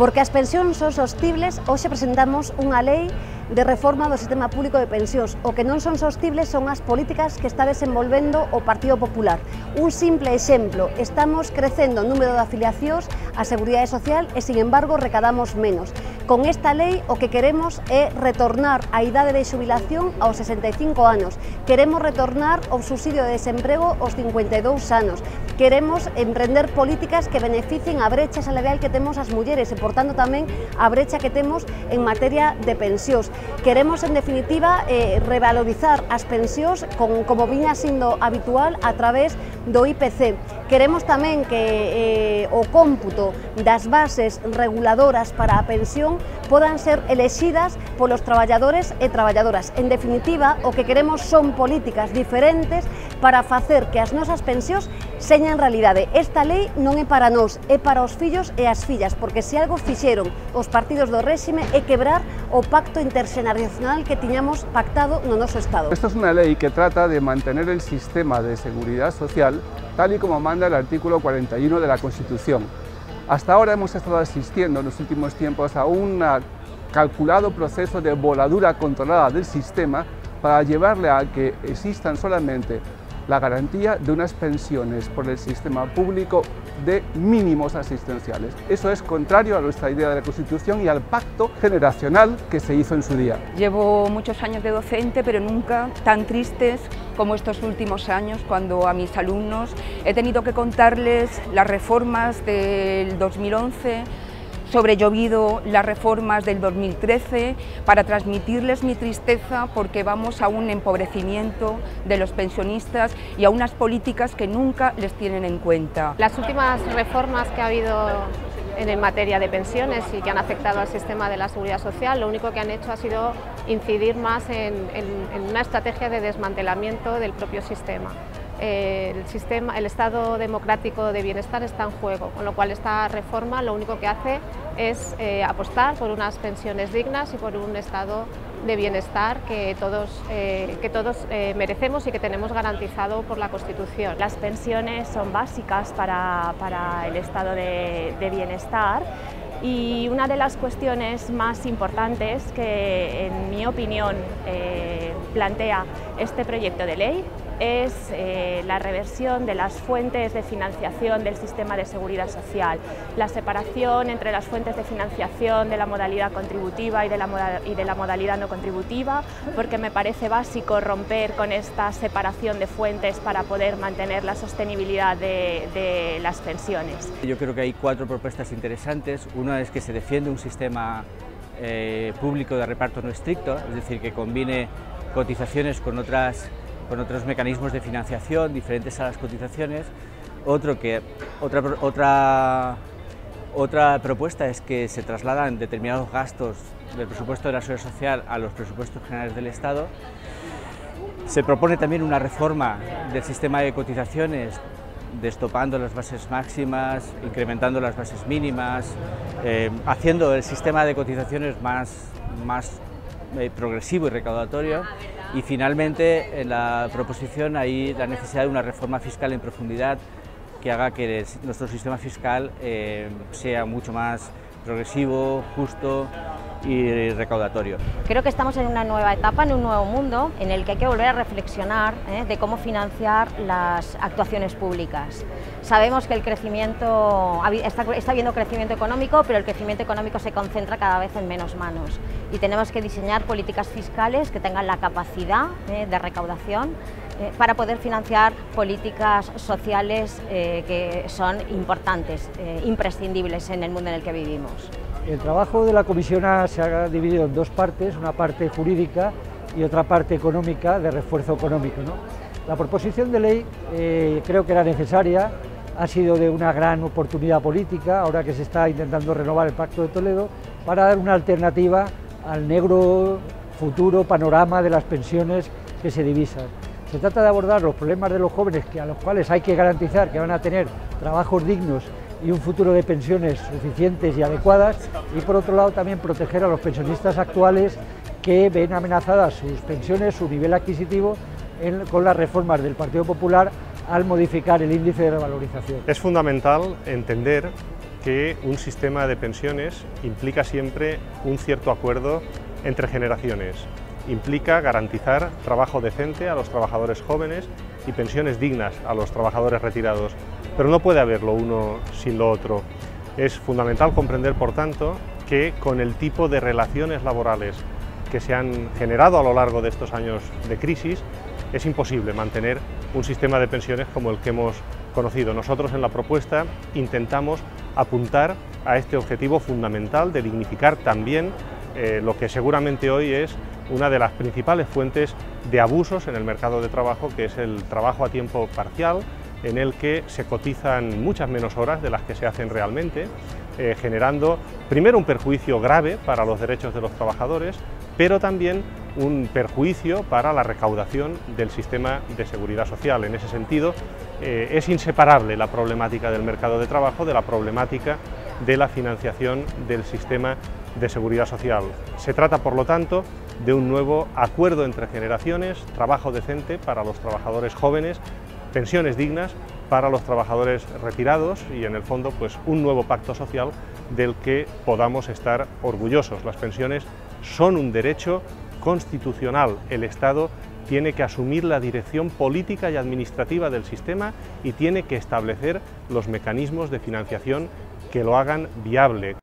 Porque as pensións son sostibles, hoxe presentamos unha lei de reforma do sistema público de pensións. O que non son sostibles son as políticas que está desenvolvendo o Partido Popular. Un simple exemplo, estamos crecendo o número de afiliacións á Seguridade Social e, sin embargo, recadamos menos. Con esta lei o que queremos é retornar a idade de xubilación aos 65 anos. Queremos retornar o subsidio de desemprego aos 52 anos. Queremos emprender políticas que beneficien a brecha salarial que temos as mulleres e, por tanto, tamén a brecha que temos en materia de pensións. Queremos, en definitiva, revalorizar as pensións como viña siendo habitual a través do IPC. Queremos tamén que o cómputo das bases reguladoras para a pensión podan ser elexidas polos traballadores e traballadoras. En definitiva, o que queremos son políticas diferentes para facer que as nosas pensións señan realidade. Esta lei non é para nós, é para os fillos e as fillas, porque se algo fixeron os partidos do réxime é quebrar o pacto interxeneracional que tiñamos pactado no noso Estado. Esta es una ley que trata de mantener el sistema de seguridad social tal y como manda el artículo 41 de la Constitución. Hasta ahora hemos estado asistiendo en los últimos tiempos a un calculado proceso de voladura controlada del sistema para llevarle a que existan solamente la garantía de unas pensiones por el sistema público de mínimos asistenciales. Eso es contrario a nuestra idea de la Constitución y al pacto generacional que se hizo en su día. Llevo muchos años de docente, pero nunca tan tristes como estos últimos años, cuando a mis alumnos he tenido que contarles las reformas del 2011, sobre llovido las reformas del 2013, para transmitirles mi tristeza porque vamos a un empobrecimiento de los pensionistas y a unas políticas que nunca les tienen en cuenta. Las últimas reformas que ha habido en materia de pensiones y que han afectado al sistema de la seguridad social, lo único que han hecho ha sido incidir más en una estrategia de desmantelamiento del propio sistema. El Estado democrático de bienestar está en juego, con lo cual esta reforma lo único que hace es apostar por unas pensiones dignas y por un estado de bienestar que todos merecemos y que tenemos garantizado por la Constitución. Las pensiones son básicas para el estado de bienestar. Y una de las cuestiones más importantes que, en mi opinión, plantea este proyecto de ley es la reversión de las fuentes de financiación del sistema de seguridad social, la separación entre las fuentes de financiación de la modalidad contributiva y de la modalidad no contributiva, porque me parece básico romper con esta separación de fuentes para poder mantener la sostenibilidad de las pensiones. Yo creo que hay 4 propuestas interesantes. Una es que se defiende un sistema público de reparto no estricto, es decir, que combine cotizaciones con otros mecanismos de financiación diferentes a las cotizaciones. Otra propuesta es que se trasladan determinados gastos del presupuesto de la Seguridad Social a los presupuestos generales del Estado. Se propone también una reforma del sistema de cotizaciones, destopando las bases máximas, incrementando las bases mínimas, haciendo el sistema de cotizaciones más progresivo y recaudatorio. Y finalmente, en la proposición hay la necesidad de una reforma fiscal en profundidad que haga que nuestro sistema fiscal sea mucho más progresivo, justo y recaudatorio. Creo que estamos en una nueva etapa, en un nuevo mundo, en el que hay que volver a reflexionar de cómo financiar las actuaciones públicas. Sabemos que el crecimiento, está habiendo crecimiento económico, pero el crecimiento económico se concentra cada vez en menos manos y tenemos que diseñar políticas fiscales que tengan la capacidad de recaudación para poder financiar políticas sociales que son importantes, imprescindibles en el mundo en el que vivimos. El trabajo de la comisión se ha dividido en 2 partes, una parte jurídica y otra parte económica, de refuerzo económico, ¿no? La proposición de ley creo que era necesaria, ha sido de una gran oportunidad política, ahora que se está intentando renovar el Pacto de Toledo, para dar una alternativa al negro futuro panorama de las pensiones que se divisan. Se trata de abordar los problemas de los jóvenes, a los cuales hay que garantizar que van a tener trabajos dignos y un futuro de pensiones suficientes y adecuadas, y por otro lado también proteger a los pensionistas actuales que ven amenazadas sus pensiones, su nivel adquisitivo, con las reformas del Partido Popular al modificar el índice de revalorización. Es fundamental entender que un sistema de pensiones implica siempre un cierto acuerdo entre generaciones. Implica garantizar trabajo decente a los trabajadores jóvenes y pensiones dignas a los trabajadores retirados, pero no puede haber lo uno sin lo otro. Es fundamental comprender, por tanto, que con el tipo de relaciones laborales que se han generado a lo largo de estos años de crisis, es imposible mantener un sistema de pensiones como el que hemos conocido. Nosotros en la propuesta intentamos apuntar a este objetivo fundamental de dignificar también lo que seguramente hoy es una de las principales fuentes de abusos en el mercado de trabajo, que es el trabajo a tiempo parcial, en el que se cotizan muchas menos horas de las que se hacen realmente, generando primero un perjuicio grave para los derechos de los trabajadores, pero también un perjuicio para la recaudación del sistema de seguridad social. En ese sentido, es inseparable la problemática del mercado de trabajo de la problemática de la financiación del sistema de seguridad social. Se trata, por lo tanto, de un nuevo acuerdo entre generaciones, trabajo decente para los trabajadores jóvenes, pensiones dignas para los trabajadores retirados y, en el fondo, pues un nuevo pacto social del que podamos estar orgullosos. Las pensiones son un derecho constitucional. El Estado tiene que asumir la dirección política y administrativa del sistema y tiene que establecer los mecanismos de financiación que lo hagan viable,